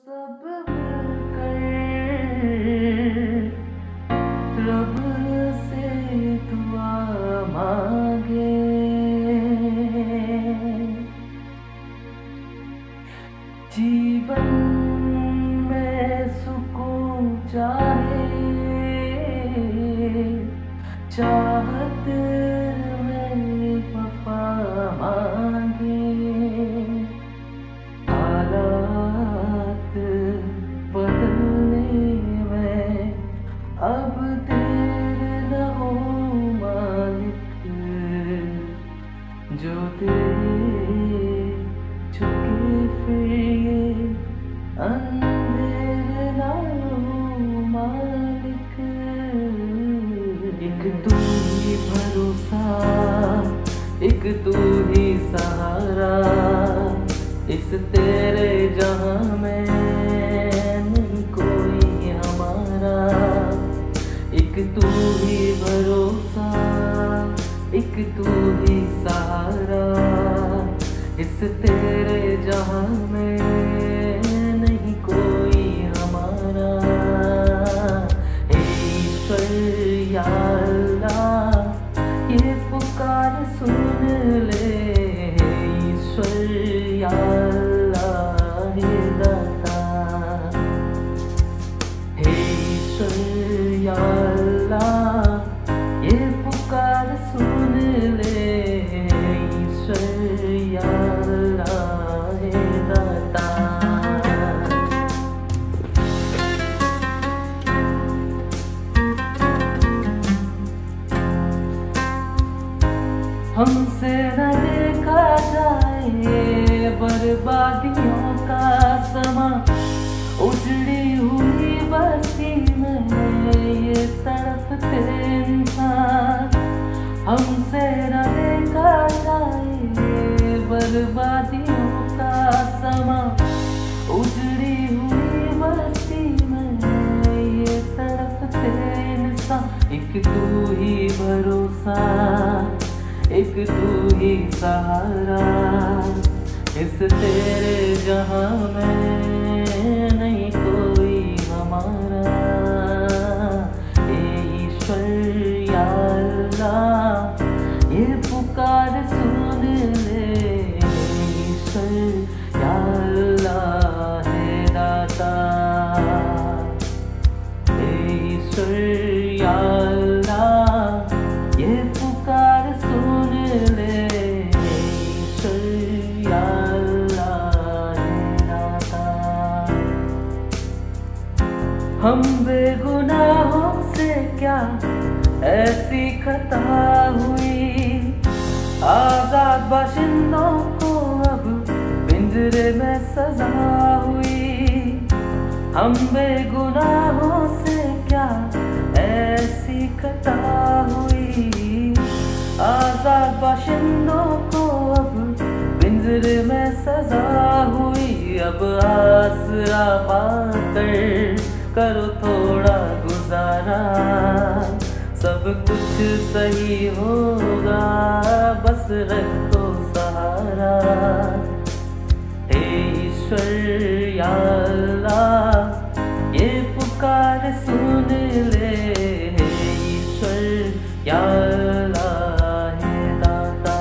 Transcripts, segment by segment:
सब मिलकर रब से दुआ मांगे, जीवन में सुकून चाहे, चाहत में वफा मांगे। हालात बदलने में अब देर न हो मालिक, जो दे चुके फिर ये अंधेर न हो मालिक। एक तू ही भरोसा, एक तू ही सहारा, इस तेरे जहां में नहीं कोई हमारा। एक तू ही भरोसा, एक तू ही सहारा, इस तेरे जहां में नहीं कोई हमारा। हे ईश्वर या अल्लाह, ये पुकार सुन ले। हे ईश्वर या अल्लाह, हे दाता। हे ईश्वर या अल्लाह, ये पुकार सुन ले। हे ईश्वर या अल्लाह, हे दाता। हमसे न देखा जाए बर्बादियों का समा, उजड़ी हुई बस्ती में ये तड़पते इंसान। हमसे न देखा जाए बर्बादियों का समा, उजड़ी हुई बस्ती में ये तड़पते इंसान। एक तू ही भरोसा, एक तू ही सहारा, इस तेरे जहां में नहीं कोई हमारा। हे ईश्वर या अल्लाह, ये पुकार सुन ले। ईश्वर या अल्लाह, हे दाता। हे ईश्वर या अल्लाह, ये पुकार सुन ले। ईश्वर या अल्लाह, हे दाता। हम बेगुनाहों से क्या ऐसी खता हुई, आजाद बाशिंदों को अब पिंजरे में सजा हुई। हम बेगुनाहों से क्या ऐसी खता हुई, आजाद बाशिंदों को अब पिंजरे में सजा हुई। अब आसरा पाकर करो थोड़ा गुजारा, सब कुछ सही होगा, बस रखो सहारा। हे ईश्वर या अल्लाह, ये पुकार सुन ले। हे ईश्वर या अल्लाह, हे दाता।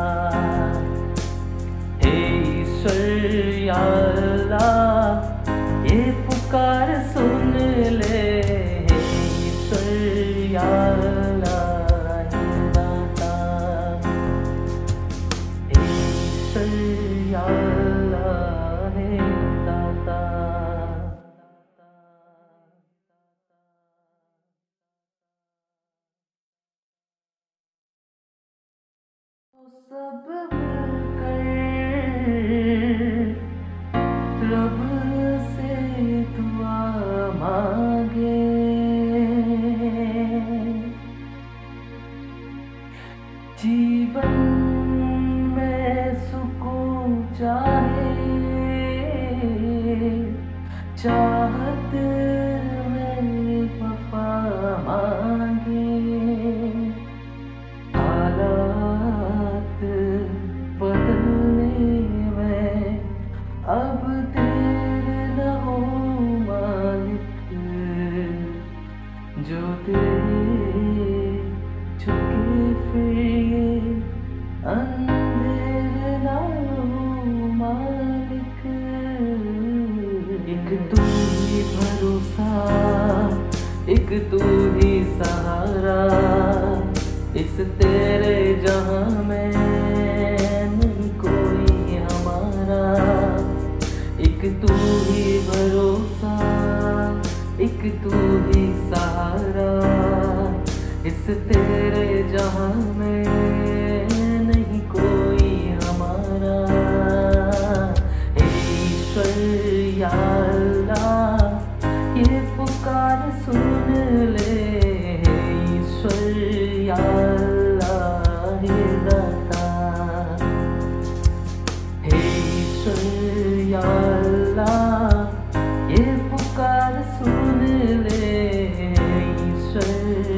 हे ईश्वर या अल्लाह, ये पुकार सुन ले। हे ईश्वर या अल्लाह, हे दाता। हे ईश्वर या अल्लाह, हे दाता। सब मिलकर रब से दुआ मांगे, जीवन में सुकून चाहे, चाहत में वफा मांगे। हालात बदलने में अब देर न हो एक तू ही भरोसा, एक तू ही सहारा, इस तेरे जहां में नहीं कोई हमारा। एक तू ही भरोसा, एक तू ही सहारा, इस तेरे जहां में नहीं कोई हमारा। हे ईश्वर या अल्लाह, ये पुकार सुन ले। हे ईश्वर या अल्लाह, हे दाता। हे ईश्वर या अल्लाह, ये पुकार सुन ले। हे ईश्वर